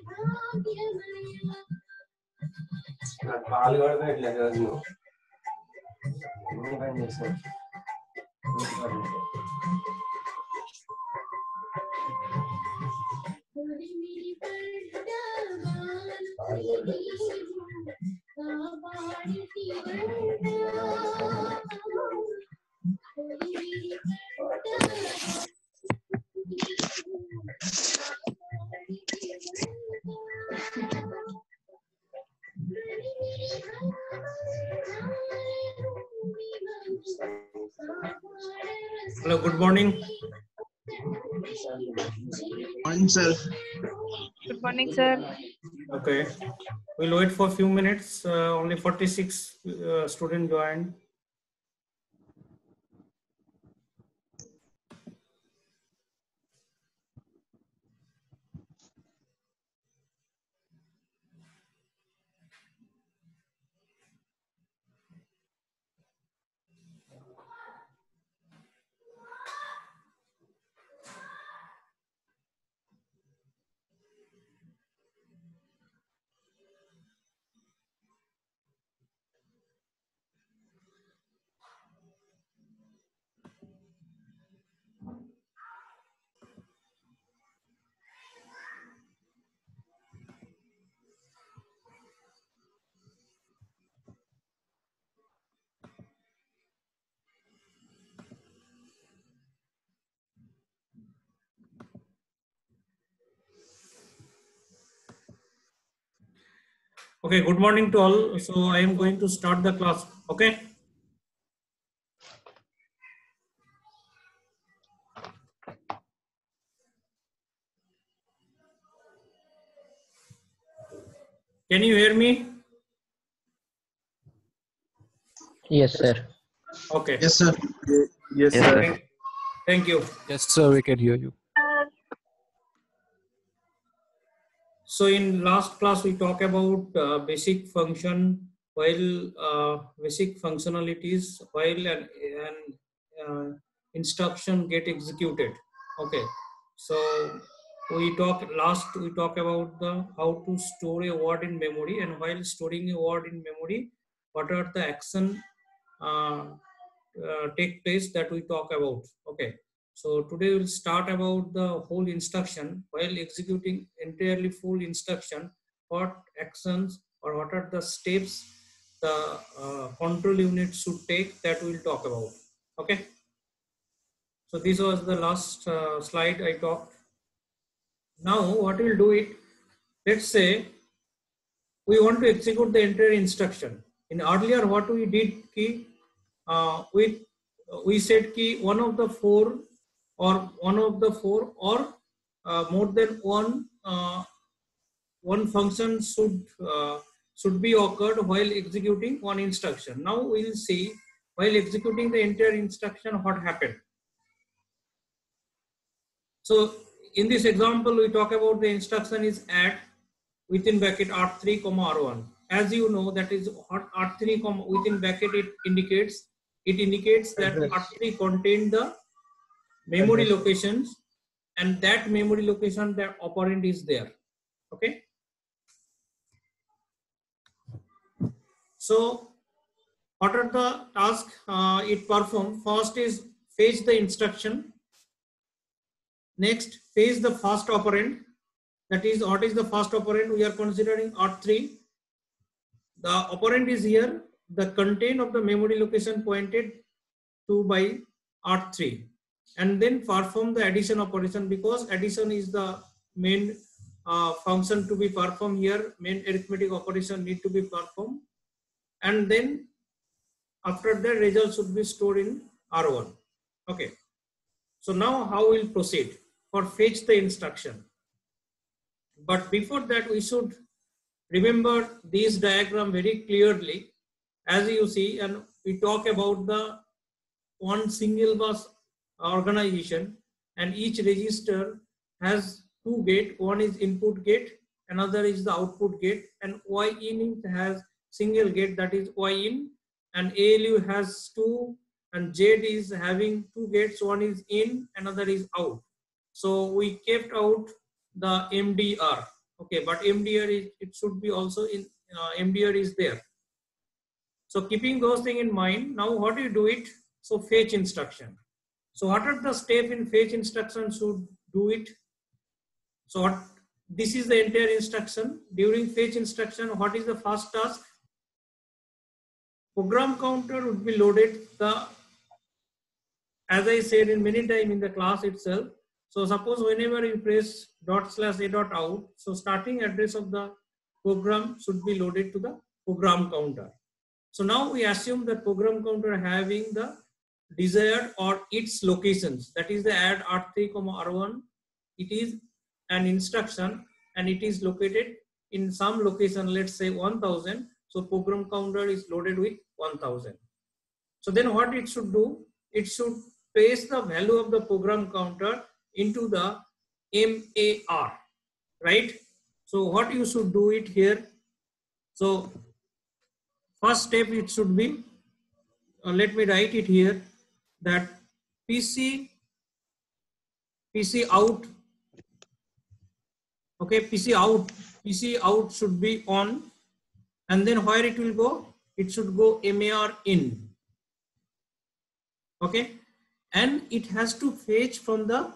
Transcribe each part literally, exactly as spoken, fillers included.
పాలు కూడా పెట్టలేదు రోజు ఎన్ని పని చేసావు Hello, good morning. Morning, sir. Good morning, sir. Okay, we'll wait for a few minutes. Uh, only forty-six uh, students joined. Okay, good morning to all. So I am going to start the class. Okay. Can you hear me? Yes, sir. Okay. Yes, sir. yes Yes, sir sir. Thank, thank you. Yes, sir, we can hear you. So in last class we talk about uh, basic function while uh, basic functionalities while an, an uh, instruction get executed. Okay. So we talk last we talk about the how to store a word in memory, and while storing a word in memory, what are the action uh, uh, take place that we talk about. Okay. So today we'll start about the whole instruction. While executing entirely full instruction, what actions or what are the steps the uh, control unit should take, that we'll talk about. Okay. So this was the last uh, slide I talked. Now what we'll do it, let's say we want to execute the entire instruction. In earlier what we did key, uh, we we said key one of the four or one of the four or uh, more than one uh, one function should uh, should be occurred while executing one instruction. Now we will see while executing the entire instruction what happened. So in this example we talk about the instruction is add within bracket R three comma R one. As you know, that is R three comma within bracket, it indicates it indicates that Address. R three contain the memory Address. locations, and that memory location, that operand is there. Okay. So what are the tasks uh, it perform? First is fetch the instruction. Next, fetch the first operand. That is, what is the first operand? We are considering R three. The operand is here, the content of the memory location pointed to by R three, and then perform the addition operation, because addition is the main uh, function to be performed here. Main arithmetic operation need to be performed, and then after that result should be stored in R one. Okay. So now how we'll proceed for fetch the instruction. But before that we should remember this diagram very clearly. As you see, and we talk about the one single bus organization, and each register has two gate. One is input gate, another is the output gate, and Y in has single gate, that is Y in, and A L U has two, and Z is having two gates. One is in, another is out. So we kept out the M D R. Okay, but M D R is, it should be also in uh, M D R is there. So keeping those things in mind, now what do you do it? So fetch instruction. So what are the step in fetch instruction should do it? So what, this is the entire instruction. During fetch instruction, what is the first task? Program counter would be loaded. The, as I said in many times in the class itself. So suppose whenever you press dot slash a dot out, so starting address of the program should be loaded to the program counter. So now we assume that program counter having the desired or its locations, that is the add R three, R one, it is an instruction and it is located in some location, let's say one thousand. So program counter is loaded with one thousand. So then what it should do? It should paste the value of the program counter into the M A R, right? So what you should do it here? So first step it should be, uh, let me write it here, that P C, P C out, okay, P C out, P C out should be on, and then where it will go? It should go M A R in, okay, and it has to fetch from the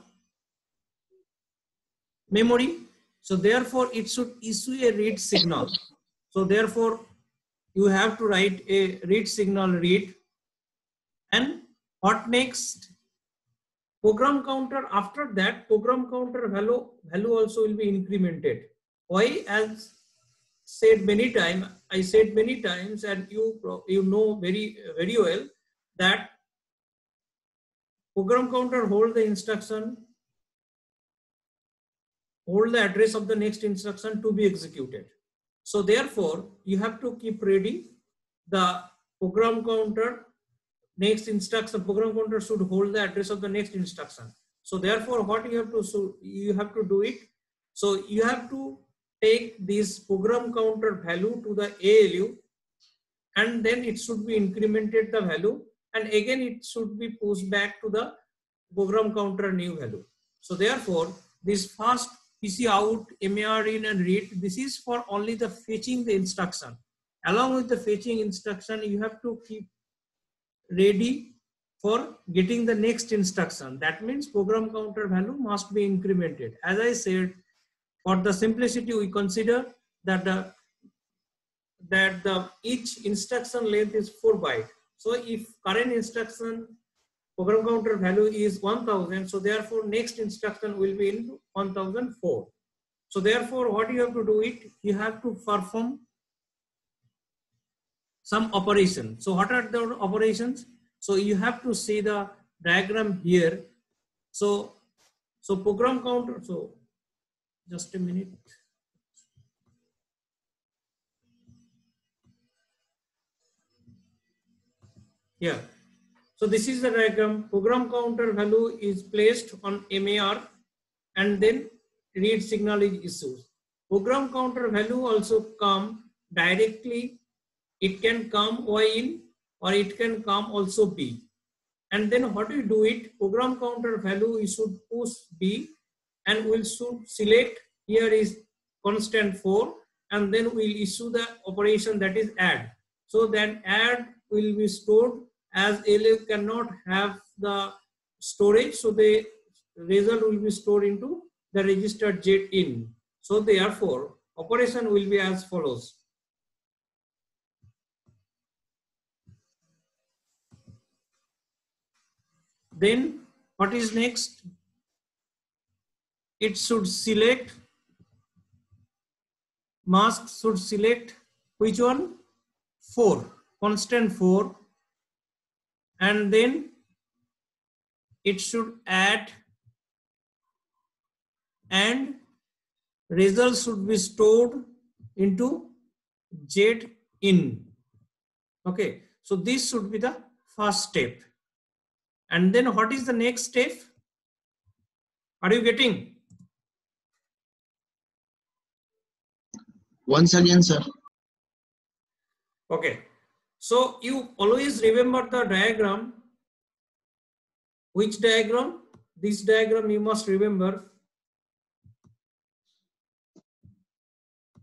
memory. So therefore it should issue a read signal. So therefore you have to write a read signal read. And what next? Program counter, after that program counter value value also will be incremented. Why? As said many times, I said many times, and you you know very very well that program counter hold the instruction, hold the address of the next instruction to be executed. So therefore you have to keep ready the program counter next instruction. Program counter should hold the address of the next instruction. So therefore what you have to so you have to do it. So you have to take this program counter value to the A L U, and then it should be incremented the value, and again it should be pushed back to the program counter new value. So therefore this first P C out, M A R in and read, this is for only the fetching the instruction. Along with the fetching instruction, you have to keep ready for getting the next instruction. That means program counter value must be incremented. As I said, for the simplicity, we consider that the that the each instruction length is four byte. So if current instruction program counter value is one thousand, so therefore next instruction will be in one thousand four. So therefore what you have to do it, you have to perform some operation. So what are the operations? So you have to see the diagram here. So so program counter, so just a minute. Yeah. So this is the diagram. Program counter value is placed on M A R and then read signal is issued. Program counter value also come directly. It can come Y in or it can come also B. And then what do you do it? Program counter value you should push B and we'll should select, here is constant four, and then we'll issue the operation that is add. So then add will be stored, as L U cannot have the storage, so the result will be stored into the register Z in. So therefore operation will be as follows. Then what is next? It should select, mask should select which one? four, constant four, and then it should add, and result should be stored into Z in. Okay, so this should be the first step. And then what is the next step? Are you getting? Once again, sir. Okay. So you always remember the diagram. Which diagram? This diagram you must remember.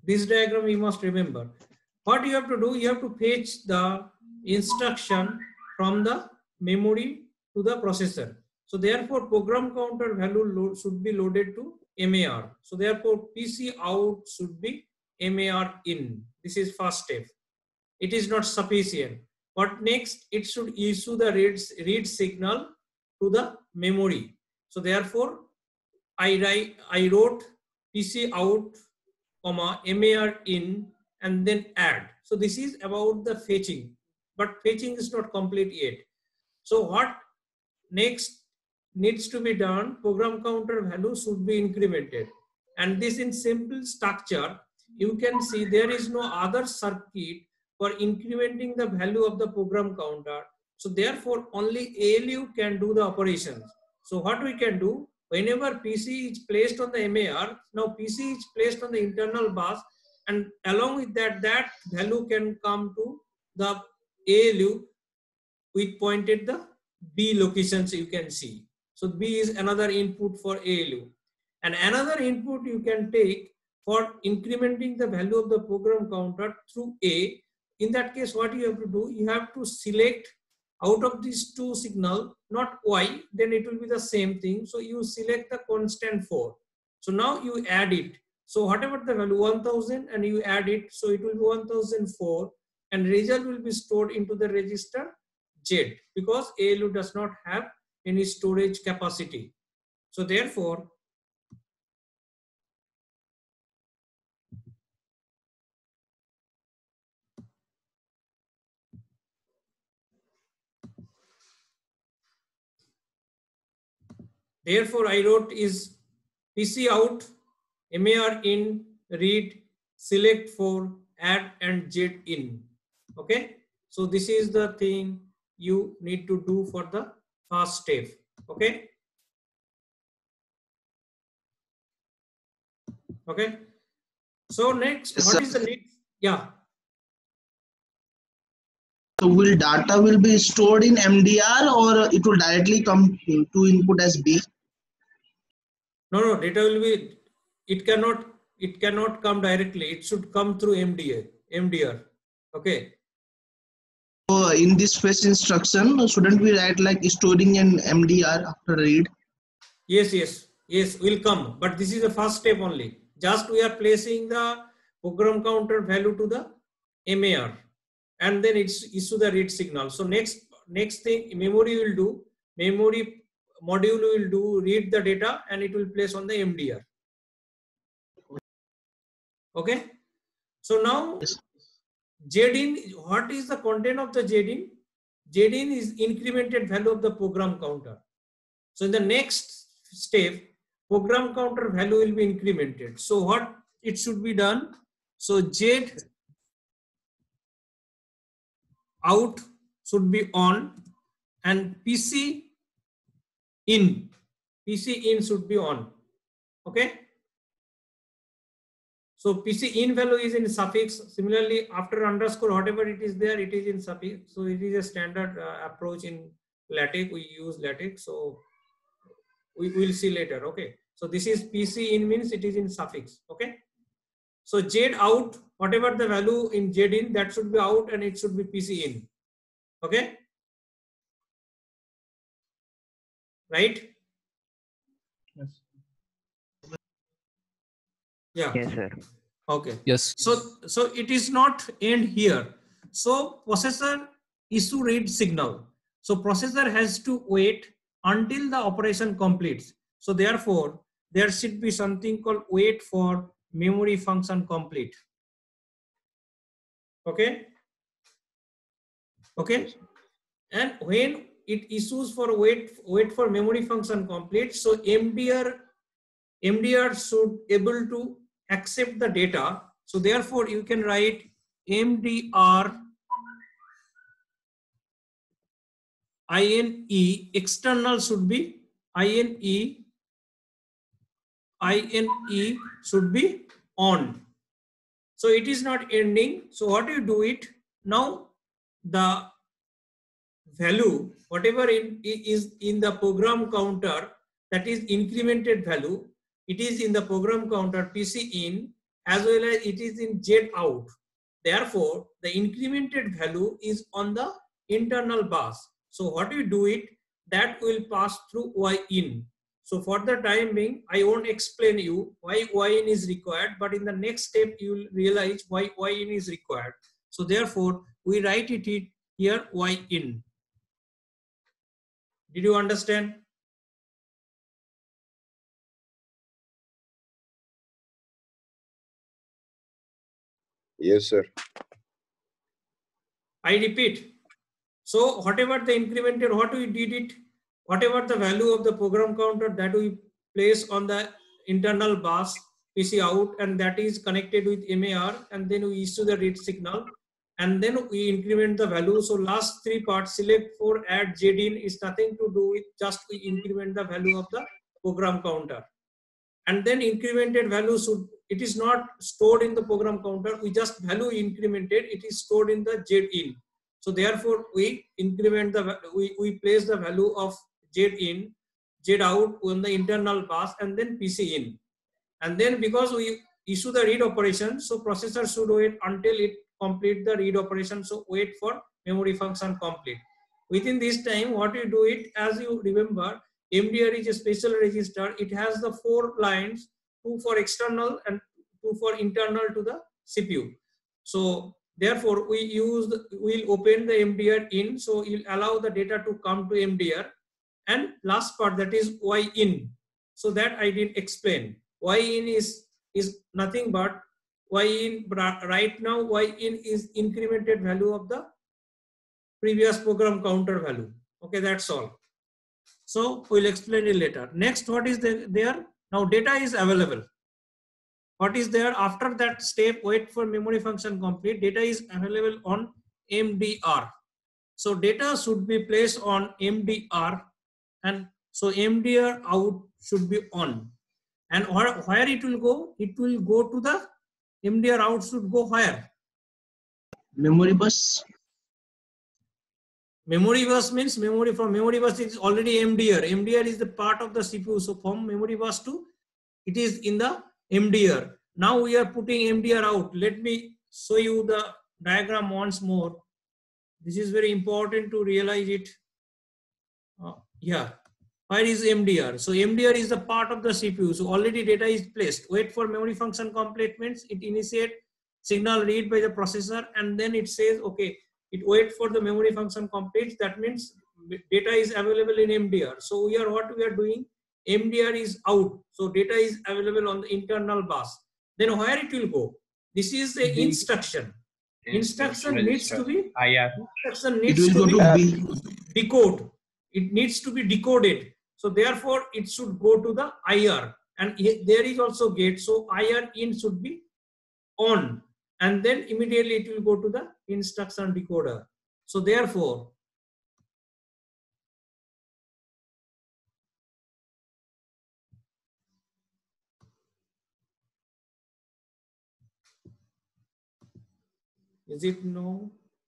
This diagram you must remember. What you have to do, you have to fetch the instruction from the memory to the processor. So therefore, program counter value load should be loaded to M A R. So therefore, P C out should be M A R in. This is first step. It is not sufficient. What next? It should issue the read, read signal to the memory. So therefore, I write, I wrote P C out, comma M A R in, and then add. So this is about the fetching, but fetching is not complete yet. So what next needs to be done? Program counter value should be incremented, and this in simple structure. You can see there is no other circuit for incrementing the value of the program counter. So therefore, only A L U can do the operations. So what we can do, whenever P C is placed on the M A R, now P C is placed on the internal bus, and along with that, that value can come to the A L U with pointed the B locations you can see. So B is another input for A L U. And another input you can take for incrementing the value of the program counter through A. In that case, what you have to do, you have to select out of these two signal, not Y, then it will be the same thing. So you select the constant four. So now you add it. So whatever the value one thousand and you add it, so it will be one thousand four, and result will be stored into the register Z, because A L U does not have any storage capacity. So therefore, Therefore, I wrote is P C out, M A R in, read, select for, add, and Z in. Okay. So this is the thing you need to do for the first step. Okay. Okay. So next, Yes, what sir. is the next? Yeah. So will data will be stored in M D R or it will directly come to input as B? No, no, data will be, it cannot, it cannot come directly. It should come through M D A, M D R. Okay. So in this fetch instruction, shouldn't we write like storing in M D R after read? Yes, yes, yes, will come. But this is the first step only. Just we are placing the program counter value to the M A R, and then it's issue the read signal. So next, next thing memory will do, memory module will do read the data, and it will place on the M D R. Okay. So now Yes. Z in, what is the content of the Z in? Z in is incremented value of the program counter. So in the next step, program counter value will be incremented. So what it should be done? So Z out should be on, and P C in, P C in should be on. Okay. So P C in value is in suffix. Similarly, after underscore, whatever it is there, it is in suffix. So it is a standard uh, approach in LaTeX. We use LaTeX. So we will see later. Okay. So this is P C in means it is in suffix. Okay. So Z out, whatever the value in Z in, that should be out, and it should be P C in. Okay. Right? Yes. Yeah. Yes, sir. Okay. Yes. So, so it is not end here. So processor issue read signal. So processor has to wait until the operation completes. So therefore, there should be something called wait for memory function complete. Okay. Okay. And when it issues for wait, wait for memory function complete, so M D R, M D R should able to accept the data. So therefore, you can write M D R I N E, external should be I N E, I N E should be on. So it is not ending. So what you do it now, the value, whatever in, is in the program counter, that is incremented value, it is in the program counter P C in, as well as it is in Z out. Therefore, the incremented value is on the internal bus. So what you do it, that will pass through Y in. So for the time being, I won't explain you why Y in is required, but in the next step, you will realize why Y in is required. So therefore, we write it here Y in. Did you understand? Yes, sir. I repeat. So whatever the incremented, what we did it, whatever the value of the program counter that we place on the internal bus P C out, and that is connected with M A R, and then we issue the read signal, and then we increment the value. So last three parts, select for add Z in, is nothing to do with, just we increment the value of the program counter. And then incremented value should, it is not stored in the program counter, we just value incremented, it is stored in the Z in. So therefore we increment the, we, we place the value of Z in, Z out on the internal bus, and then P C in. And then because we issue the read operation, so processor should wait until it complete the read operation. So wait for memory function complete. Within this time, what you do it, as you remember, M D R is a special register. It has the four lines, two for external and two for internal to the C P U. So therefore, we use, we'll open the M D R in, so you'll allow the data to come to M D R. And last part, that is Y in. So that I did explain. Y in is, is nothing but Y in, right now Y in is incremented value of the previous program counter value. Okay, that's all. So we'll explain it later. Next, what is the, there? Now data is available. What is there after that step? Wait for memory function complete. Data is available on M D R. So data should be placed on M D R, and so M D R out should be on. And where, where it will go? It will go to the M D R out should go where? Memory bus. Memory bus means memory, from memory bus is already M D R. M D R is the part of the C P U. So from memory bus to, it is in the M D R. Now we are putting M D R out. Let me show you the diagram once more. This is very important to realize it. Uh, yeah. Where is M D R? So M D R is the part of the C P U. So already data is placed. Wait for memory function complete means it initiate signal read by the processor, and then it says, okay, it wait for the memory function complete. That means data is available in M D R. So we are, what we are doing, M D R is out. So data is available on the internal bus. Then where it will go? This is the instruction. Instruction needs to be, instruction It needs will to go be to B. decode. It needs to be decoded. So therefore it should go to the I R, and there is also gate. So I R in should be on, and then immediately it will go to the instruction decoder. So therefore, is it no?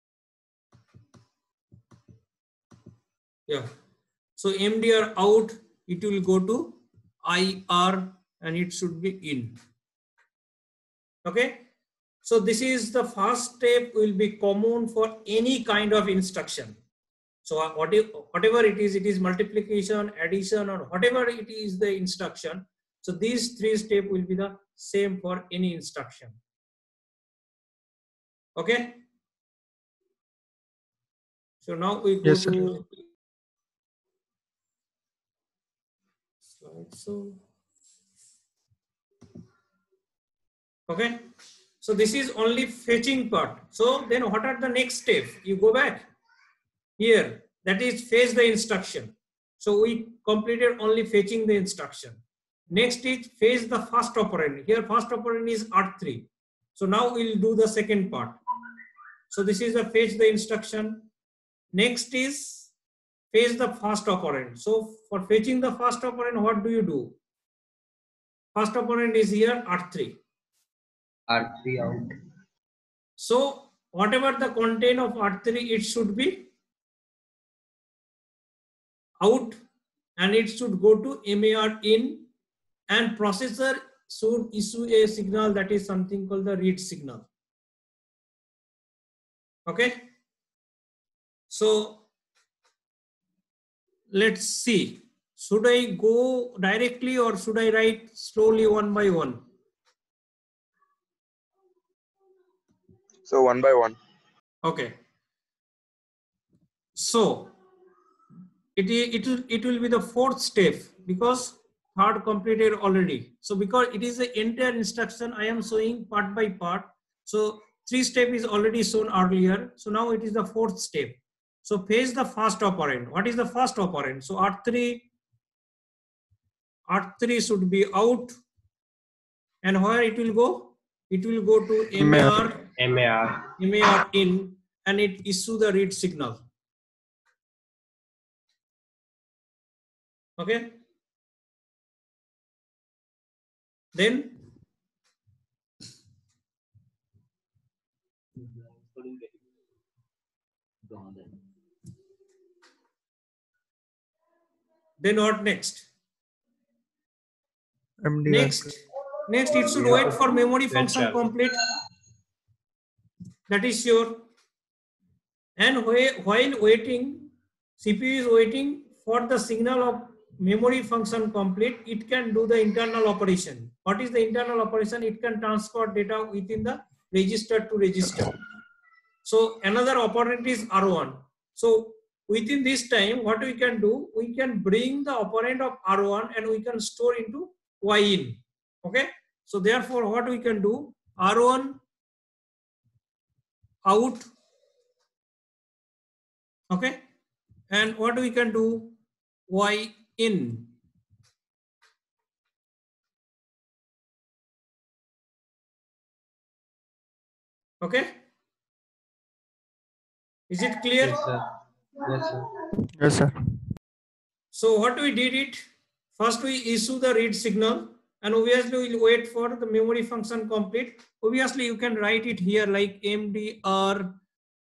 Yeah. So M D R out, it will go to I R, and it should be in. Okay. So this is the first step, will be common for any kind of instruction. So whatever it is, it is multiplication, addition, or whatever it is the instruction. So these three steps will be the same for any instruction. Okay. So now we go Yes, to slide. So okay. So this is only fetching part. So then what are the next steps? You go back here, that is fetch the instruction. So we completed only fetching the instruction. Next is fetch the first operand. Here first operand is R three. So now we'll do the second part. So this is the fetch the instruction. Next is fetch the first operand. So for fetching the first operand, what do you do? First operand is here R three. R three out. So whatever the content of R three, it should be out, and it should go to M A R in, and processor should issue a signal that is something called the read signal. Okay. So let's see. Should I go directly or should I write slowly one by one? So one by one. Okay. So it, it, will, it will be the fourth step because third completed already. So because it is the entire instruction, I am showing part by part. So three step is already shown earlier. So now it is the fourth step. So fetch the first operand. What is the first operand? So R three, R three should be out. And where it will go? It will go to M A R, M A R. M A R in, and it issue the read signal. Okay. Then then what next? M D R. Next, next it should wait for memory function complete. That is sure. And while waiting, C P U is waiting for the signal of memory function complete. It can do the internal operation. What is the internal operation? It can transfer data within the register to register. So another operand is R one. So within this time, what we can do, we can bring the operand of R one and we can store into Y in. Okay. So therefore, what we can do, R one out. Okay. And what we can do, Y in. Okay. Is it clear? Yes, sir. Yes, sir. Yes, sir. So what we did it, first we issue the read signal and obviously we'll wait for the memory function complete. Obviously you can write it here like M D R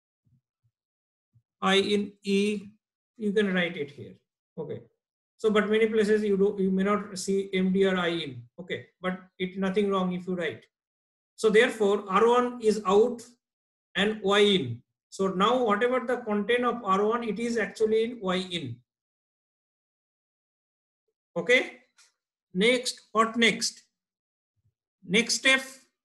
I in E, you can write it here. Okay. So, but many places you do, you may not see M D R I in. Okay. But it's nothing wrong if you write. So therefore R one is out and Y in. So now whatever the content of R one, it is actually in Y in. Okay. Next, what next? Next step.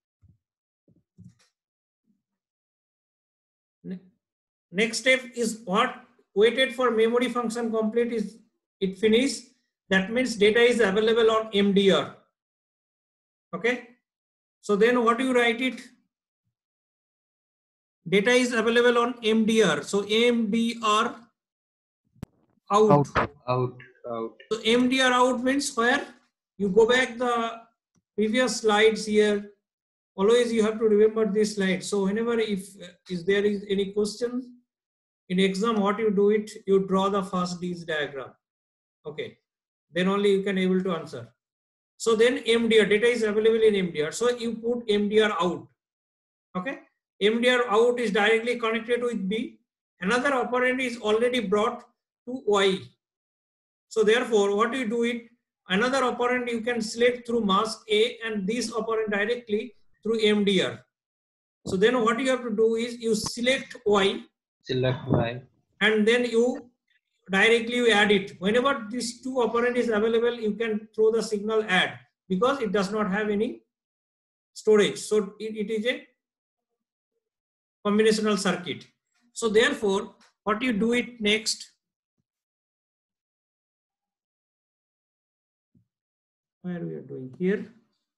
Next step is what? Waited for memory function complete is it finished. That means data is available on M D R. Okay. So then what do you write it? Data is available on M D R. So M D R out. Out. Out. Out. So M D R out means where? You go back the previous slides here. Always you have to remember this slide. So whenever if is there is any question in exam, what you do it, you draw the first D's diagram. Okay. Then only you can able to answer. So then M D R, data is available in M D R. So you put M D R out. Okay. M D R out is directly connected with B. Another operand is already brought to Y. So therefore, what you do it, another operand you can select through mask A and this operand directly through M D R. So then what you have to do is you select Y. Select Y. And then you directly you add it. Whenever these two operand is available, you can throw the signal add because it does not have any storage. So it, it is a combinational circuit. So therefore, what you do it next? Where we are doing here?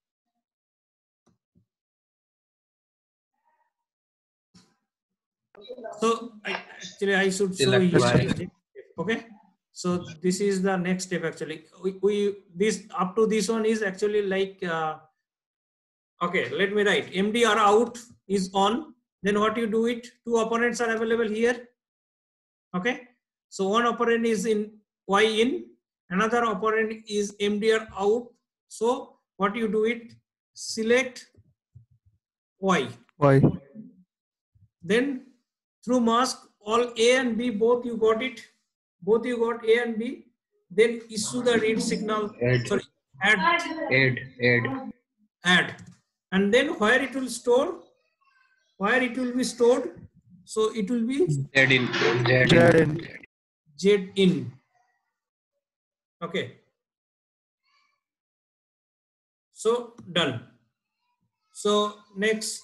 So I, actually I should show Select you. Y. Okay. So this is the next step actually. We, we this up to this one is actually like uh, okay. Let me write. M D R out is on. Then what you do it? Two operands are available here. Okay. So one operand is in Y in. Another operand is M D R out. So what you do it? Select Y. Y. Then through mask all A and B both you got it. Both you got A and B. Then issue the read signal. Add. Sorry, add. Add. Add. add, and then where it will store, where it will be stored. So it will be Z in. Z Z in. in. Z in. Okay. So done. So next,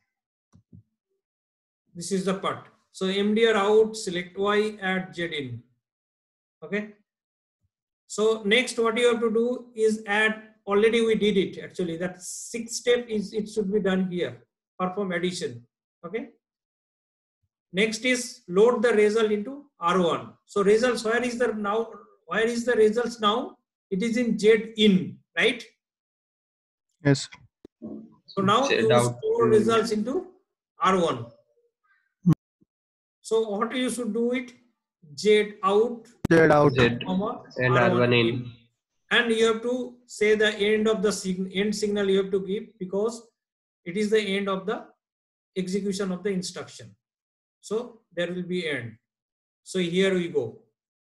this is the part. So M D R out, select Y, add Z in. Okay. So next, what you have to do is add. Already we did it. Actually, that sixth step is it should be done here. Perform addition. Okay. Next is load the result into R one. So results, where is the now? Where is the results now? It is in Z in, right? Yes. So now Z you out. store results into R one. So what you should do it? Z out, Z out. Z comma, and R one in. and you have to say the end of the sig end signal you have to give, because it is the end of the execution of the instruction. So there will be end. So here we go.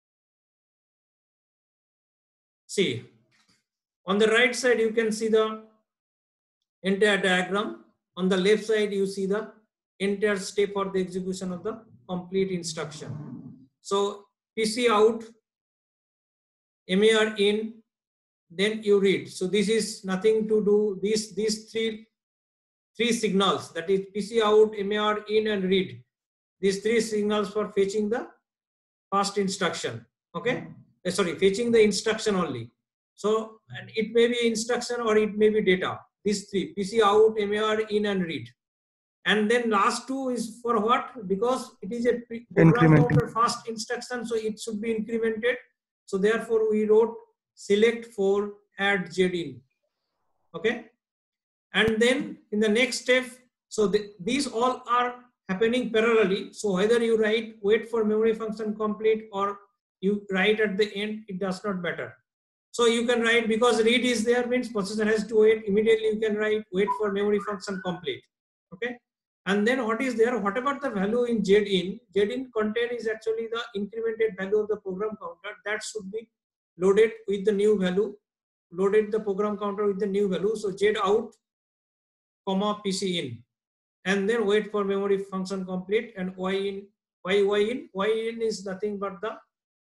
See, on the right side you can see the entire diagram. On the left side you see the entire step for the execution of the complete instruction. So P C out, M A R in, then you read. So this is nothing to do, these these three three signals, that is P C out, M A R in and read. These three signals for fetching the first instruction. Okay, uh, sorry, fetching the instruction only. So and it may be instruction or it may be data. These three, P C out, M A R in and read. And then last two is for what? Because it is a program counter first instruction, so it should be incremented. So therefore we wrote select for add Z in. Okay, and then in the next step, so the, these all are happening parallelly. So whether you write wait for memory function complete or you write at the end, it does not matter. So you can write, because read is there means processor has to wait, immediately you can write wait for memory function complete. Okay, and then what is there, whatever the value in Z in, Z in content is actually the incremented value of the program counter, that should be loaded with the new value, loaded the program counter with the new value. So Z out, comma P C in, and then wait for memory function complete, and Y in, Y Y in, Y in is nothing but the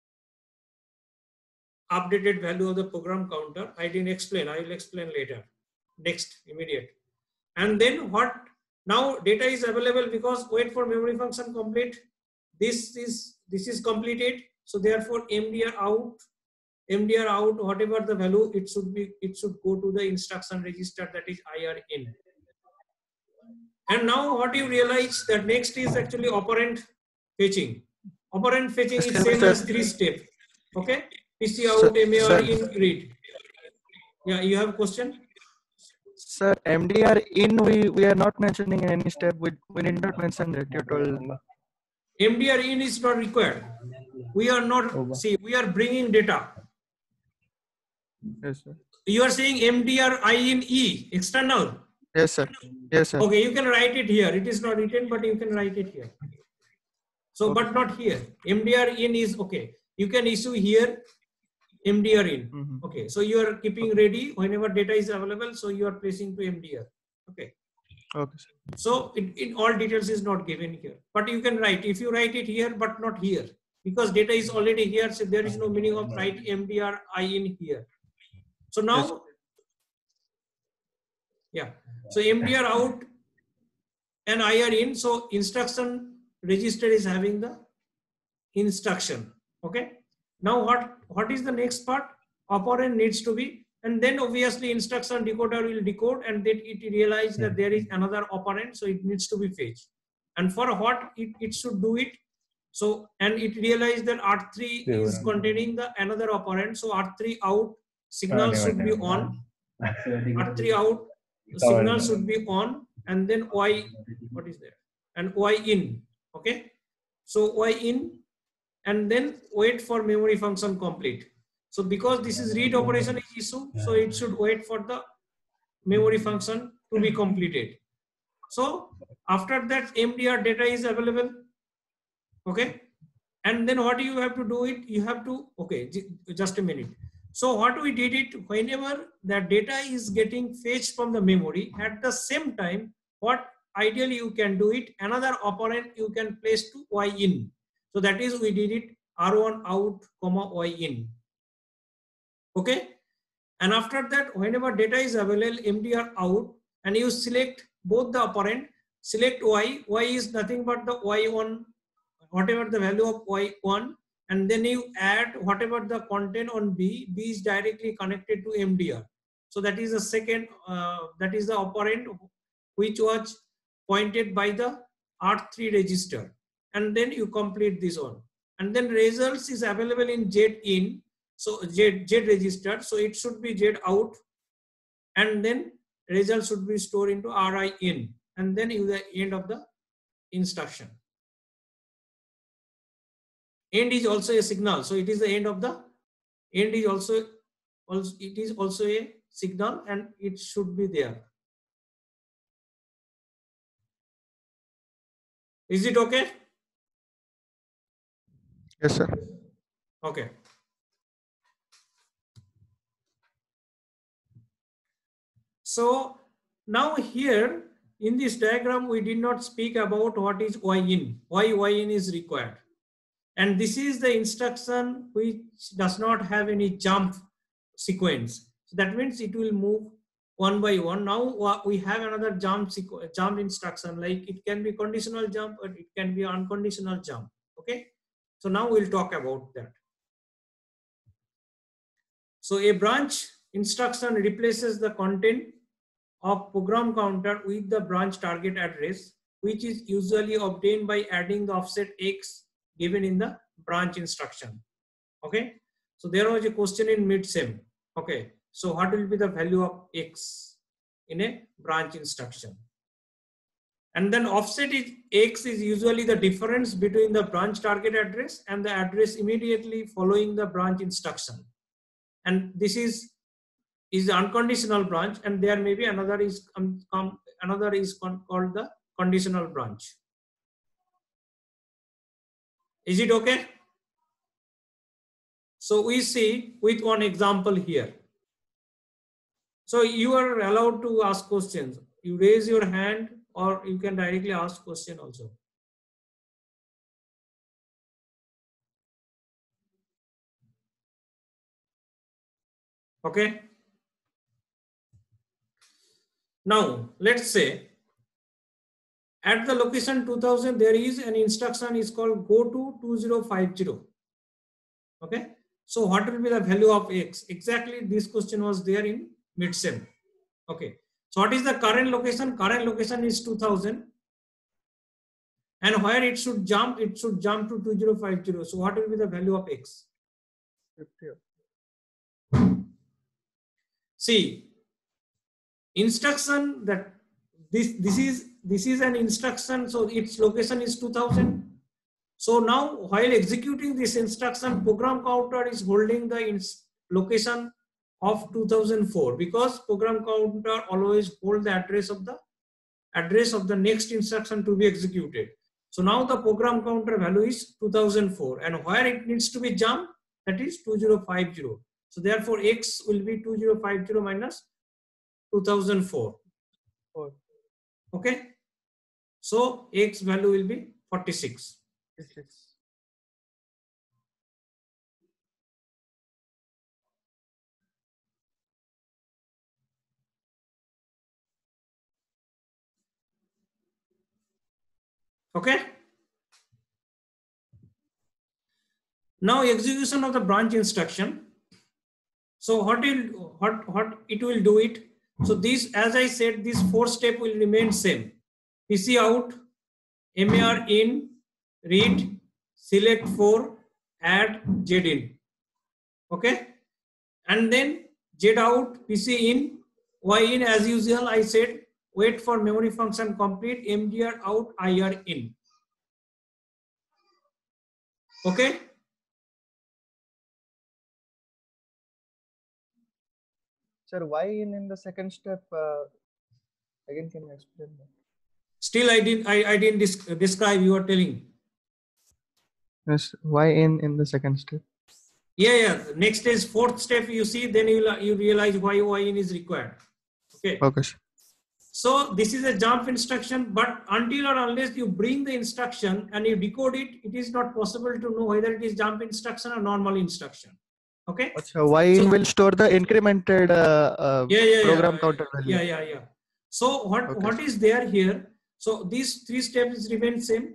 updated value of the program counter. I didn't explain, I will explain later. Next, immediate. And then what? Now data is available because wait for memory function complete. This is this is completed. So therefore M D R out, M D R out, whatever the value, it should be, it should go to the instruction register, that is I R in. And now what you realize that next is actually operand fetching. Operand fetching is same as three step. Okay. P C out, M A R in, read. Yeah, you have a question? Sir, M D R in, we, we are not mentioning in any step. We, we did not mention that. You told. M D R in is not required. We are not, see, we are bringing data. Yes, sir. You are saying M D R I in E, external. Yes, sir. Yes, sir. Okay, you can write it here. It is not written, but you can write it here. So, Okay. but not here. M D R in is okay. You can issue here M D R in. Mm-hmm. Okay, so you are keeping ready whenever data is available. So you are placing to M D R. Okay. Okay, sir. So in, in all details is not given here, but you can write, if you write it here, but not here, because data is already here. So there is no meaning of write M D R I in here. So now, Yes. yeah. So M D R out and I R in. So instruction register is having the instruction. Okay. Now what, what is the next part? Operand needs to be, and then obviously instruction decoder will decode, and then it realizes that there is another operand, so it needs to be fetched. And for what it, it should do it. So, and it realized that R three is containing the another operand. So R three out signal should be on. R three out signal should be on, and then Y, what is there? And Y in. Okay. So Y in, and then wait for memory function complete. So because this is read operation is issue, so it should wait for the memory function to be completed. So after that M D R data is available. Okay. And then what you have to do it, you have to, okay, just a minute. So what we did it, whenever the data is getting fetched from the memory, at the same time, what ideally you can do it, another operand you can place to Y in. So that is, we did it R one out, comma Y in. Okay. And after that, whenever data is available, M D R out, and you select both the operand, select Y, Y is nothing but the Y one, whatever the value of Y one, and then you add whatever the content on B, B is directly connected to M D R. So that is the second, uh, that is the operand which was pointed by the R three register. And then you complete this one. And then results is available in Z in, so Z, Z register, so it should be Z out. And then result should be stored into R I in. And then you the end of the instruction. End is also a signal, so it is the end of the end is also also it is also a signal, and it should be there. Is it okay? Yes, sir. Okay. So now here in this diagram we did not speak about what is Y in, why Y in is required. And this is the instruction which does not have any jump sequence. So that means it will move one by one. Now we have another jump jump instruction, like it can be conditional jump or it can be unconditional jump. Okay. So now we'll talk about that. So a branch instruction replaces the content of program counter with the branch target address, which is usually obtained by adding the offset X given in the branch instruction. Okay, so there was a question in mid-sem. Okay, so what will be the value of X in a branch instruction? And then offset is X is usually the difference between the branch target address and the address immediately following the branch instruction. And this is is the unconditional branch, and there may be another is um, um, another is called the conditional branch. Is it okay? So we see with one example here. So you are allowed to ask questions. You raise your hand or you can directly ask question also. Okay. Now let's say at the location two thousand there is an instruction is called go to two zero five zero. Okay. So what will be the value of X? Exactly this question was there in mid-sem. Okay. So what is the current location? Current location is two thousand. And where it should jump? It should jump to two zero five zero. So what will be the value of X? See, instruction that this this is this is an instruction, so its location is two thousand. So now while executing this instruction, program counter is holding the location of two thousand four, because program counter always hold the address of the address of the next instruction to be executed. So now the program counter value is two thousand four, and where it needs to be jumped, that is two zero five zero. So therefore X will be two zero five zero minus two thousand four. Four. Okay. So X value will be forty-six. forty-six. Okay. Now execution of the branch instruction. So what will what what it will do it? So this, as I said, this four step will remain same. P C out, M A R in, read, select four, add, Z in. Okay, and then Z out, P C in, Y in. As usual, I said wait for memory function complete, M D R out, I R in. Okay. Sir, why in in the second step? Uh, again, can you explain that? Still, I didn't. I, I didn't describe. You are telling. Yes. Why in in the second step? Yeah, yeah. Next is fourth step. You see, then you you realize why Y in is required. Okay. Okay, sir. So this is a jump instruction, but until or unless you bring the instruction and you decode it, it is not possible to know whether it is jump instruction or normal instruction. Okay. So Y in So- will store the incremented uh, uh, Yeah, yeah, program yeah. counter value. Yeah, yeah, yeah. So what Okay. what is there here? So these three steps remain same,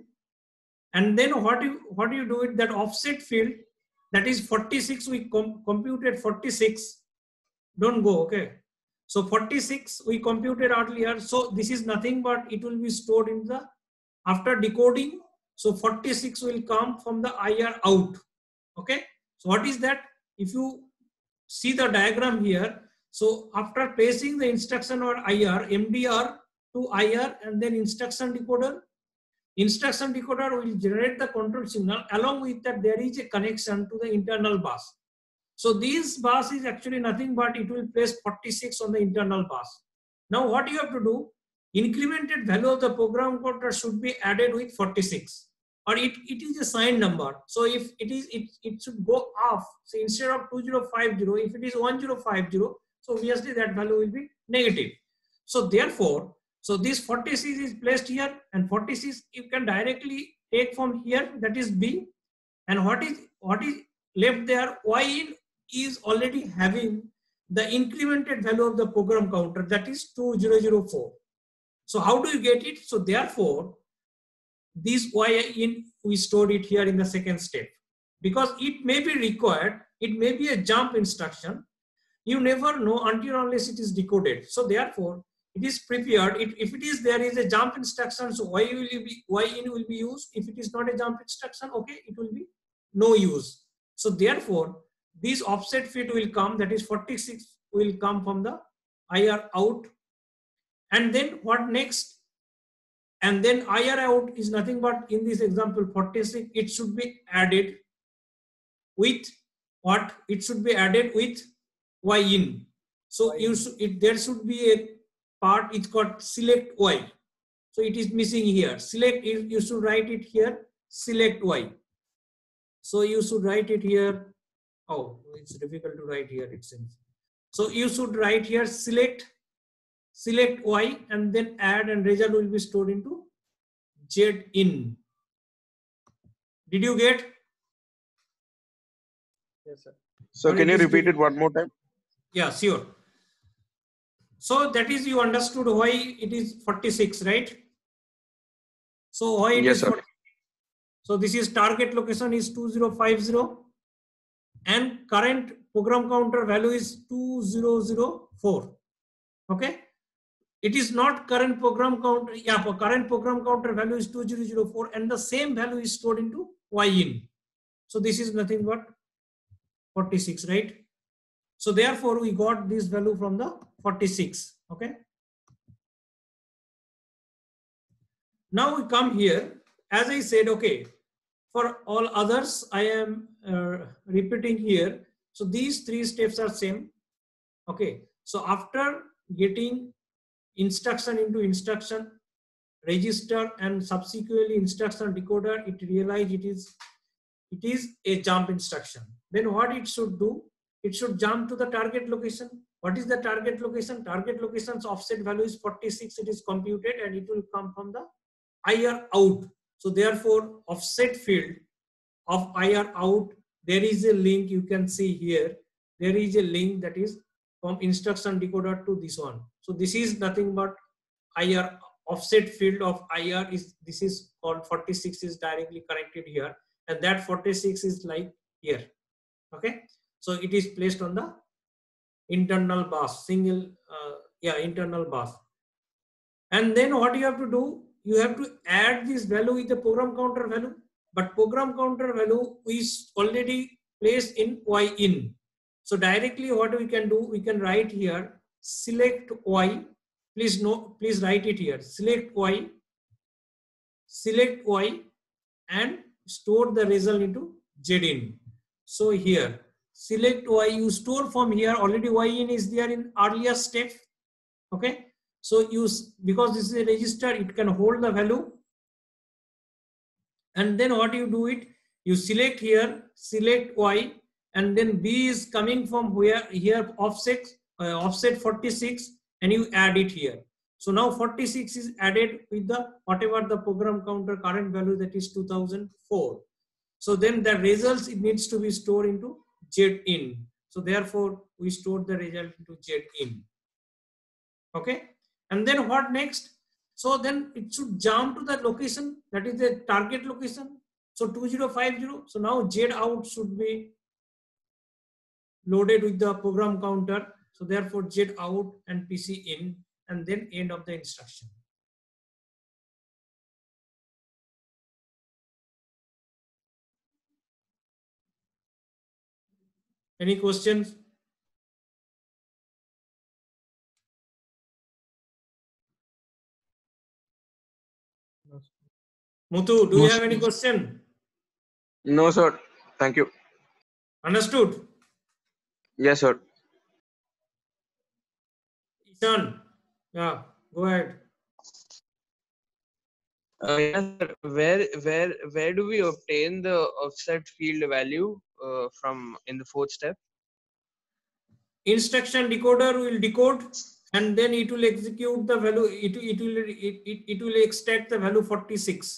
and then what you what do you do it that offset field, that is forty-six. We com computed forty-six. Don't go, okay. So forty-six we computed earlier. So this is nothing but it will be stored in the after decoding. So forty-six will come from the I R out. Okay. So what is that? If you see the diagram here, so after placing the instruction or I R, M D R to I R and then instruction decoder, instruction decoder will generate the control signal. Along with that, there is a connection to the internal bus. So this bus is actually nothing but it will place forty-six on the internal bus. Now what you have to do, incremented value of the program counter should be added with forty-six, or it, it is a signed number. So if it is, it, it should go off. So instead of two zero five zero, if it is one zero five zero, so obviously that value will be negative. So therefore, so this forty-six is placed here, and forty-six you can directly take from here, that is B, and what is what is left there, Y in is already having the incremented value of the program counter, that is two zero zero four. So how do you get it? So therefore, this Y in we stored it here in the second step, because it may be required, it may be a jump instruction. You never know until unless it is decoded. So therefore, it is prepared. It, if it is there is a jump instruction, so Y will be Y in will be used. If it is not a jump instruction, okay, it will be no use. So therefore, this offset fit will come, that is forty-six will come from the I R out. And then what next? And then I R out is nothing but in this example forty-six, it should be added with what? It should be added with Y in. So you should, it, there should be a part, it's called select Y. So it is missing here. Select, you should write it here, select Y. So you should write it here. Oh, it's difficult to write here, it seems. So you should write here select, select Y, and then add, and result will be stored into Z in. Did you get? Yes, sir. So Or can it you is repeat it difficult? one more time? Yeah, sure. So that is, you understood why it is forty-six, right? So why it Yes, is sir. forty? So this is target location is two zero five zero, and current program counter value is two zero zero four. Okay. It is not current program counter. Yeah, for current program counter value is two zero zero four, and the same value is stored into Y in. So this is nothing but forty-six, right? So therefore we got this value from the forty-six. Okay. Now we come here. As I said, okay, for all others, I am uh, repeating here. So these three steps are same. Okay. So after getting instruction into instruction register and subsequently instruction decoder, it realized it is it is a jump instruction. Then what it should do? It should jump to the target location. What is the target location? Target location's offset value is forty-six. It is computed and it will come from the I R out. So therefore, offset field of I R out, there is a link you can see here. There is a link that is from instruction decoder to this one. So this is nothing but I R offset field of I R is, this is called forty-six is directly connected here, and that forty-six is like here. Okay. So it is placed on the internal bus, single, uh, yeah, internal bus. And then what you have to do, you have to add this value with the program counter value, but program counter value is already placed in Y in. So directly what we can do, we can write here, select Y, please no, please write it here, select Y, select Y, and store the result into Z in. So here, select Y, you store from here, already Y in is there in earlier step. Okay. So use, because this is a register, it can hold the value. And then what you do it, you select here, select Y, and then B is coming from where here offset, uh, offset forty-six, and you add it here. So now forty-six is added with the whatever the program counter current value, that is two thousand four. So then the results, it needs to be stored into Z in. So therefore we stored the result into Z in. Okay. And then what next? So then it should jump to the location, that is the target location. So two thousand fifty. So now Z out should be loaded with the program counter. So therefore Z out and P C in, and then end of the instruction. Any questions? Muthu, do you have any question? No, sir. Thank you. Understood? Yes, sir. Ishan, yeah, go ahead. Uh, yes, sir. Where where where do we obtain the offset field value uh, from in the fourth step? Instruction decoder will decode, and then it will execute the value. It it will it, it, it will extract the value forty-six.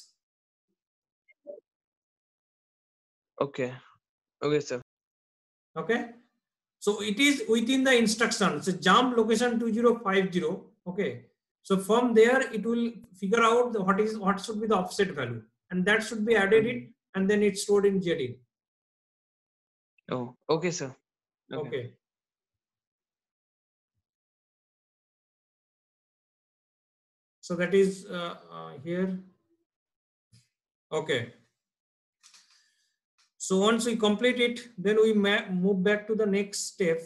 Okay. Okay, sir. Okay. So it is within the instruction. So jump location two thousand fifty. Okay. So from there it will figure out the, what is what should be the offset value, and that should be added in, and then it's stored in Z in. Oh, okay, sir. Okay. Okay. So that is uh, uh, here. Okay. So once we complete it, then we move back to the next step.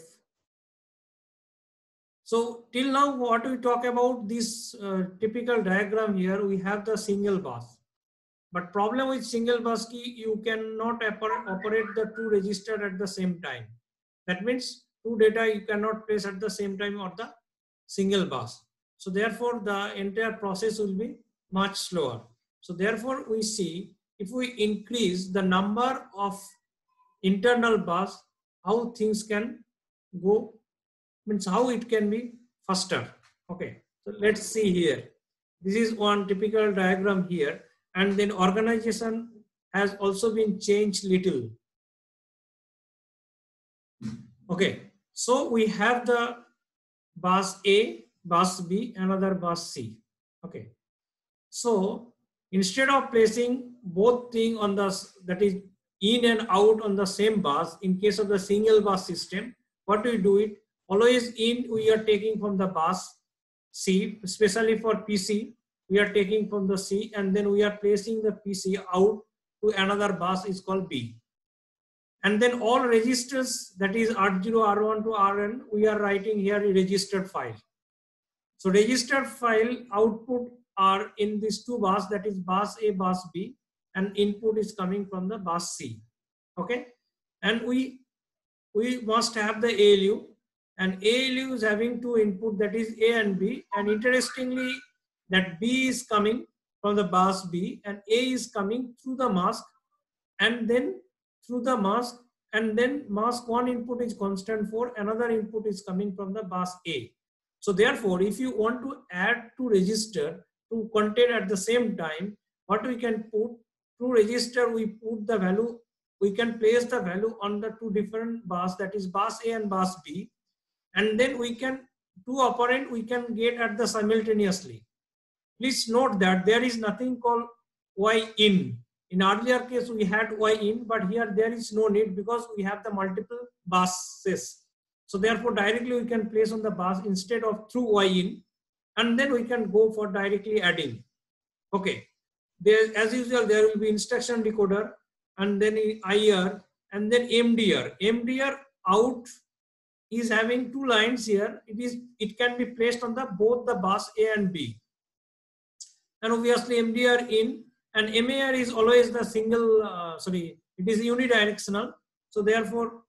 So till now, what we talk about this uh, typical diagram here, we have the single bus. But problem with single bus key, you cannot operate the two register at the same time. That means two data you cannot place at the same time on the single bus. So therefore, the entire process will be much slower. So therefore, we see if we increase the number of internal bus, how things can go, means how it can be faster. Okay, so let's see here. This is one typical diagram here, and then organization has also been changed little. Okay, so we have the bus A, bus B, another bus C. Okay, so instead of placing both thing on the, that is in and out on the same bus, in case of the single bus system, what we do it, always in we are taking from the bus C, especially for P C, we are taking from the C, and then we are placing the P C out to another bus is called B. And then all registers, that is R zero, R one to R N, we are writing here a registered file. So registered file output are in these two bus, that is bus A, bus B, and input is coming from the bus C. Okay, and we we must have the A L U, and A L U is having two input, that is A and B, and interestingly that B is coming from the bus B and A is coming through the mask, and then through the mask, and then mask one input is constant four, another input is coming from the bus A. So therefore, if you want to add two register to contain at the same time, what we can put, through register we put the value, we can place the value on the two different bus, that is bus A and bus B, and then we can, two operand we can get at the simultaneously. Please note that there is nothing called Y in. In earlier case we had Y in, but here there is no need because we have the multiple buses. So therefore directly we can place on the bus instead of through Y in, and then we can go for directly adding. Okay, there as usual there will be instruction decoder, and then I R, and then M D R. M D R out is having two lines here. It is it can be placed on the both the bus A and B, and obviously M D R in, and M A R is always the single. Uh, sorry, it is unidirectional. So therefore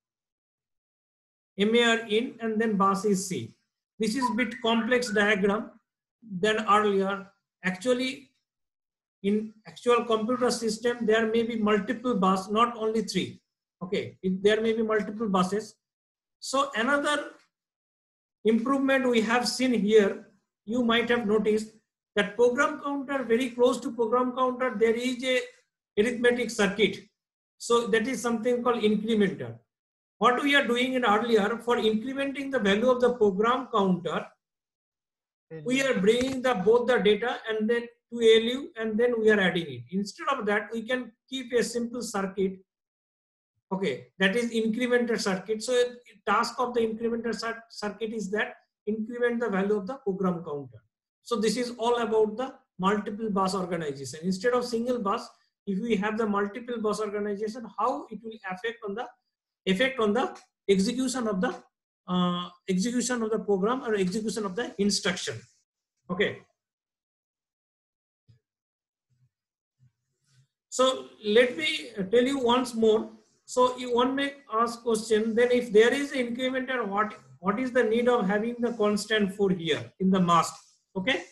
M A R in, and then bus is C. This is a bit complex diagram than earlier. Actually, in actual computer system, there may be multiple bus, not only three. Okay, it, there may be multiple buses. So another improvement we have seen here, you might have noticed that program counter, very close to program counter, there is a arithmetic circuit. So that is something called incrementer. What we are doing in earlier, for incrementing the value of the program counter, we are bringing the both the data and then to A L U and then we are adding it. Instead of that, we can keep a simple circuit. Okay, that is incrementer circuit. So task of the incrementer circuit is that increment the value of the program counter. So this is all about the multiple bus organization. Instead of single bus, if we have the multiple bus organization, how it will affect on the effect on the execution of the uh, execution of the program or execution of the instruction. Okay. So let me tell you once more. So you one may ask question, then if there is an incrementer, what what is the need of having the constant four here in the mask? Okay.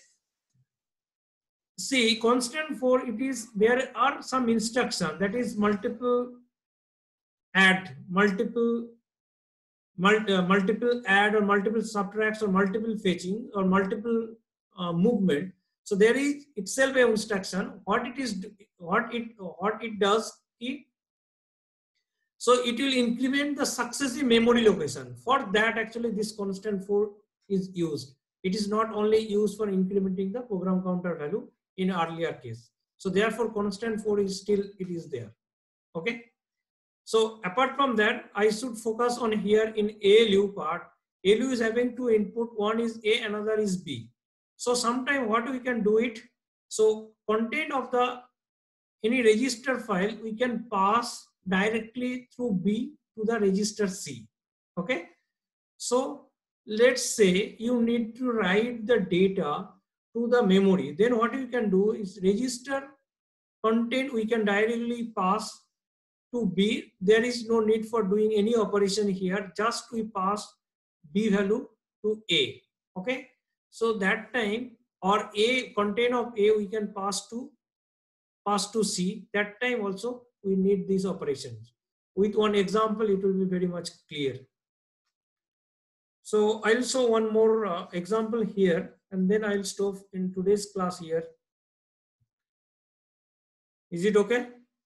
See, constant four, it is, there are some instruction that is multiple add, multiple multi, uh, multiple add or multiple subtracts or multiple fetching or multiple uh, movement. So there is itself a instruction. What it is, what it what it does, it so it will increment the successive memory location. For that, actually, this constant four is used. It is not only used for incrementing the program counter value in earlier case. So therefore, constant four is still, it is there. Okay. So apart from that, I should focus on here in A L U part. A L U is having two input. One is A, another is B. So sometime what we can do it. So content of the any register file we can pass directly through B to the register C. Okay. So let's say you need to write the data to the memory. Then what you can do is register content we can directly pass to B. There is no need for doing any operation here. Just we pass B value to A. Okay. So that time, or A, content of A we can pass to pass to C. That time also we need these operations. With one example, it will be very much clear. So I'll show one more uh, example here, and then I'll stop in today's class here. Is it okay?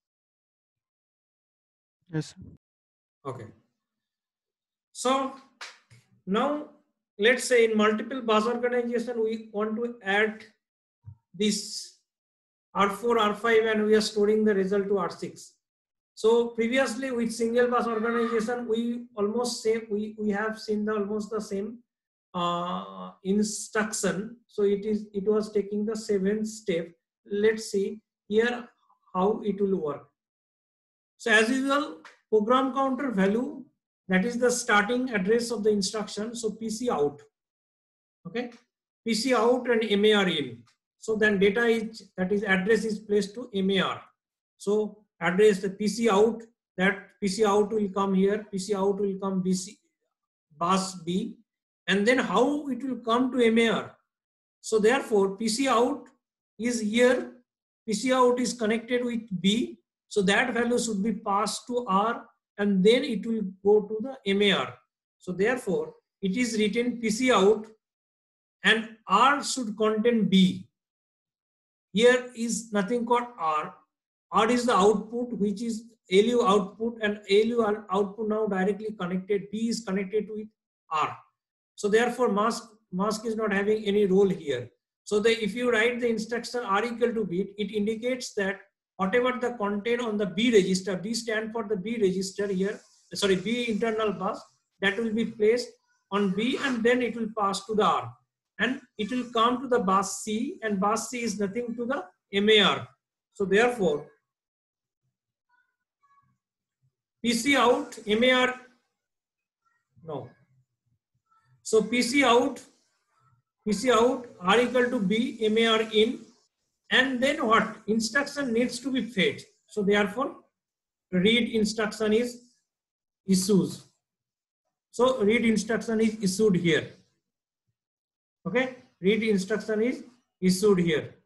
Yes. Okay. So now let's say in multiple bus organization, we want to add this R four, R five, and we are storing the result to R six. So previously with single bus organization, we almost same, we, we have seen the almost the same uh, instruction. So it is, it was taking the seventh step. Let's see here how it will work. So as usual, program counter value, that is the starting address of the instruction. So P C out, okay, P C out and M A R in. So then data is, that is address is placed to M A R. So address the P C out, that P C out will come here, P C out will come B C, bus B, and then how it will come to M A R. So therefore P C out is here, P C out is connected with B. So that value should be passed to R and then it will go to the M A R. So therefore it is written P C out and R should contain B. Here is nothing called R. R is the output, which is A L U output, and A L U output now directly connected. B is connected with R. So therefore mask, mask is not having any role here. So the, if you write the instruction R equal to B, it indicates that whatever the content on the B register, B stand for the B register here, sorry, B internal bus, that will be placed on B and then it will pass to the R. And it will come to the bus C, and bus C is nothing to the M A R. So therefore, P C out, M A R, no. So P C out, P C out, R equal to B, M A R in, and then what? Instruction needs to be fed. So therefore, read instruction is issues. So read instruction is issued here. Okay, read instruction is issued here.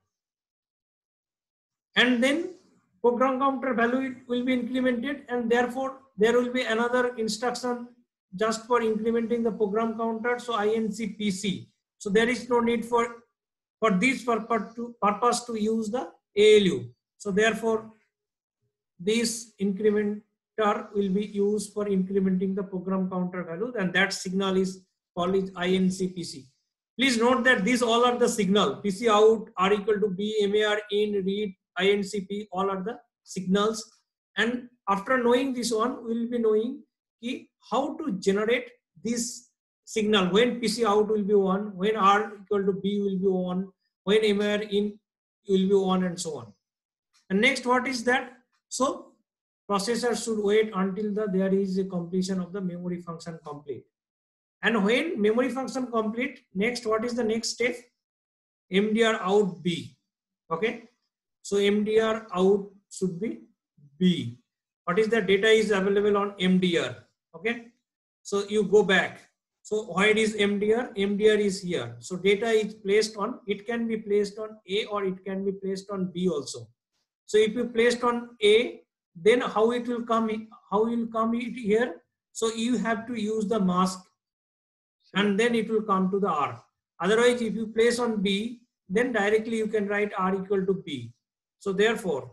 And then program counter value will be incremented, and therefore there will be another instruction just for implementing the program counter. So I N C P C. So there is no need for for this purpose to, purpose to use the A L U. So therefore, this incrementer will be used for incrementing the program counter value, and that signal is called I N C P C. Please note that these all are the signal. P C out, R equal to B, M A R in, read, I N C P, all are the signals. And after knowing this one, we will be knowing how to generate this signal. When P C out will be one, when R equal to B will be one, when M A R in will be one, and so on. And next, what is that? So processor should wait until the there is a completion of the memory function complete. And when memory function complete, next, what is the next step? M D R out B. Okay. So M D R out should be B. What is the data is available on M D R? Okay. So you go back. So where is M D R? M D R is here. So data is placed on, it can be placed on A or it can be placed on B also. So if you placed on A, then how it will come, how will come it here? So you have to use the mask and then it will come to the R. Otherwise, if you place on B, then directly you can write R equal to B. So therefore,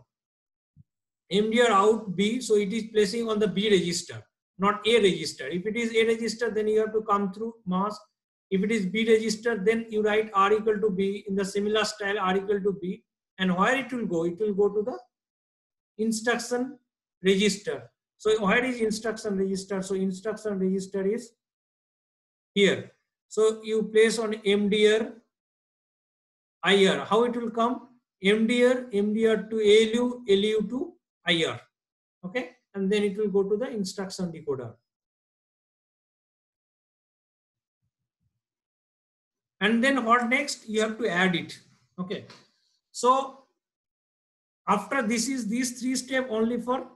M D R out B, so it is placing on the B register, not A register. If it is A register, then you have to come through mask. If it is B register, then you write R equal to B in the similar style, R equal to B. And where it will go? It will go to the instruction register. So where is instruction register? So instruction register is here. So you place on M D R, I R. How it will come? M D R, M D R to A L U, A L U to I R. Okay. And then it will go to the instruction decoder. And then what next? You have to add it. Okay. So after this is these three steps only for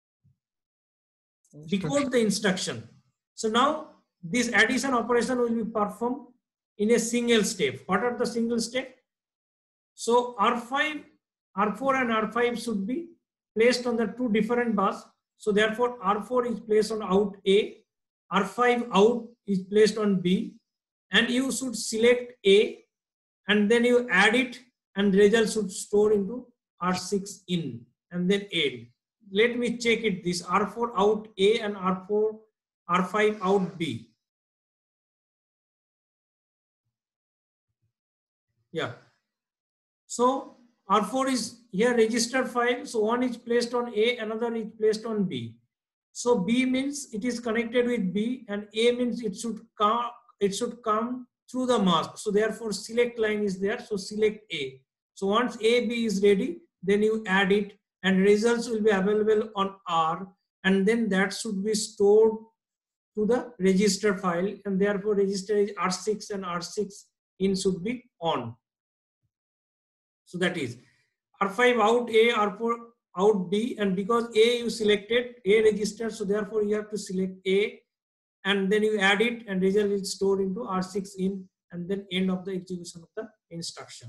decode the instruction. So now this addition operation will be performed in a single step. What are the single step? So R five, R four and R five should be placed on the two different bus. So therefore R four is placed on out A, R five out is placed on B, and you should select A and then you add it and result should store into R six in and then add. Let me check it this R four out A and R four, R five out B. Yeah. So R four is here register file. So one is placed on A, another is placed on B. So B means it is connected with B and A means it should come, it should come through the mask. So therefore select line is there. So select A. So once A, B is ready, then you add it and results will be available on R, and then that should be stored to the register file, and therefore register is R six and R six in should be on. So that is R five out A, R four out B, and because A you selected A register, so therefore you have to select A and then you add it and result is stored into R six in, and then end of the execution of the instruction.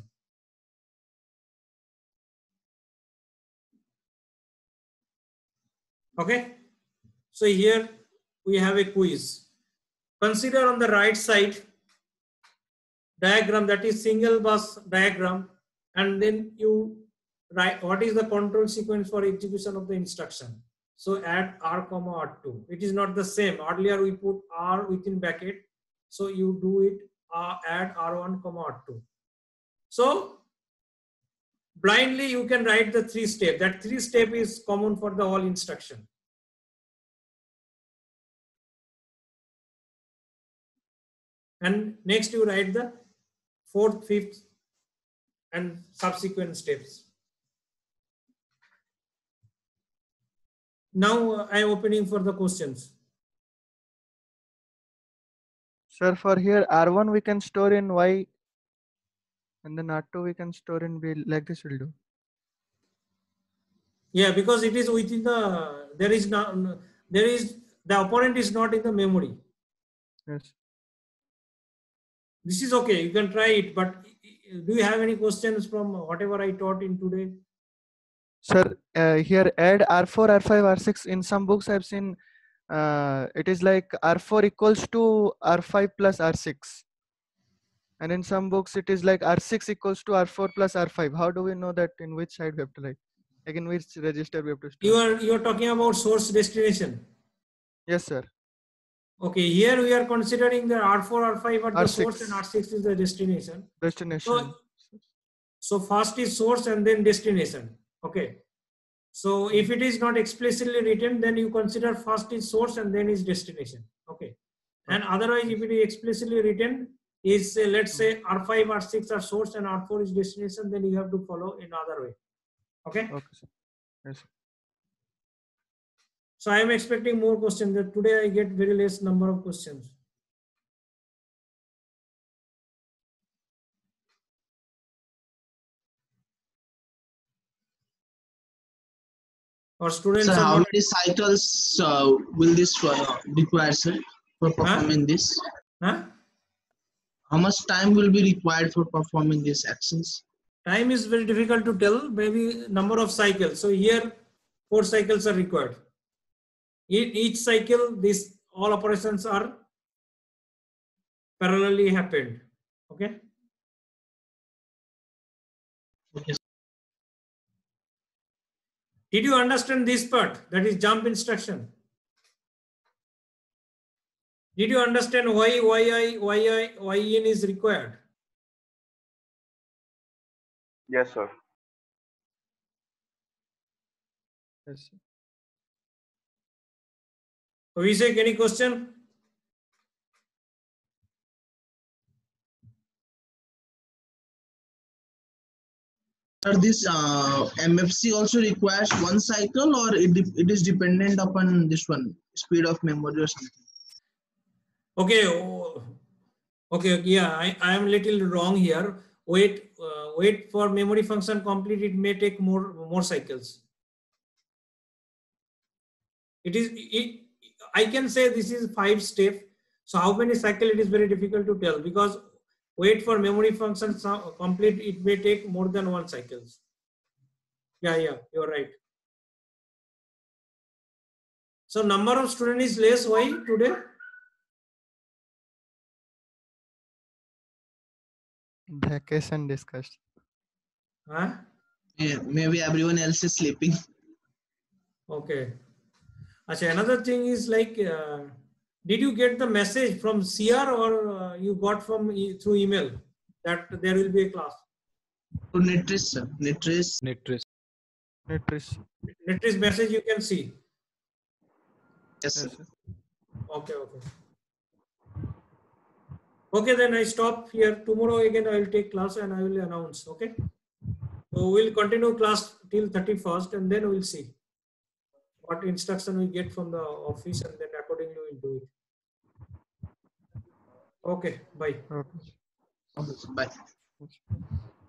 Okay, so here we have a quiz. Consider on the right side diagram, that is single bus diagram, and then you write what is the control sequence for execution of the instruction. So add R comma R two. It is not the same. Earlier we put R within bracket, so you do it uh, add R one comma R two. So blindly you can write the three step. That three step is common for the all instruction. And next you write the fourth, fifth and subsequent steps. Now uh, I am opening for the questions. Sir, for here R one we can store in Y and then R two we can store in B, like this will do. Yeah, because it is within the, there is not, there is, the opponent is not in the memory. Yes. This is okay, you can try it, but do you have any questions from whatever I taught in today? Sir, uh, here add R four, R five, R six. In some books I've seen uh, it is like R four equals to R five plus R six. And in some books, it is like R six equals to R four plus R five. How do we know that in which side we have to write? Like in which register we have to store? You are you are talking about source destination. Yes, sir. Okay, here we are considering the R four, R five are the R source six. and R six is the destination. Destination. So, so first is source and then destination. Okay. So if it is not explicitly written, then you consider first is source and then is destination. Okay. And otherwise, if it is explicitly written, is uh, let's say R five, R six are source and R four is destination, then you have to follow in other way. Okay. Okay, sir. Yes, sir. So I am expecting more questions. That today I get very less number of questions. Or students Sir, are how not. many cycles uh, will this uh, require, sir, for performing this? Huh? How much time will be required for performing these actions? Time is very difficult to tell. Maybe number of cycles. So here, four cycles are required. In each cycle, these all operations are parallelly happened. Okay. Okay. Did you understand this part? That is jump instruction. Did you understand why yi yi yin is required? Yes, sir. Yes, sir. Abhishek, any question? Sir, this uh, M F C also requires one cycle, or it, de- it is dependent upon this one, speed of memory or something? Okay. oh, Okay. Yeah, I, I am little wrong here. Wait, uh, wait for memory function complete. It may take more more cycles. It is. It, I can say this is five step. So how many cycle it is very difficult to tell, because wait for memory function complete. It may take more than one cycles. Yeah, yeah, you're right. So number of students is less. Why today? Vacation discussed. Huh? Yeah, maybe everyone else is sleeping. Okay. Achha, another thing is like, uh, did you get the message from C R or uh, you got from e through email that there will be a class? To Netris, sir. Netris. Netris. Netris. Netris message you can see. Yes, sir. Yes, sir. Okay, okay. Okay, then I stop here. Tomorrow again I will take class and I will announce. Okay. So we'll continue class till thirty-first and then we'll see what instruction we get from the office and then accordingly we'll do it. Okay, bye. Okay. Okay, bye. Yes.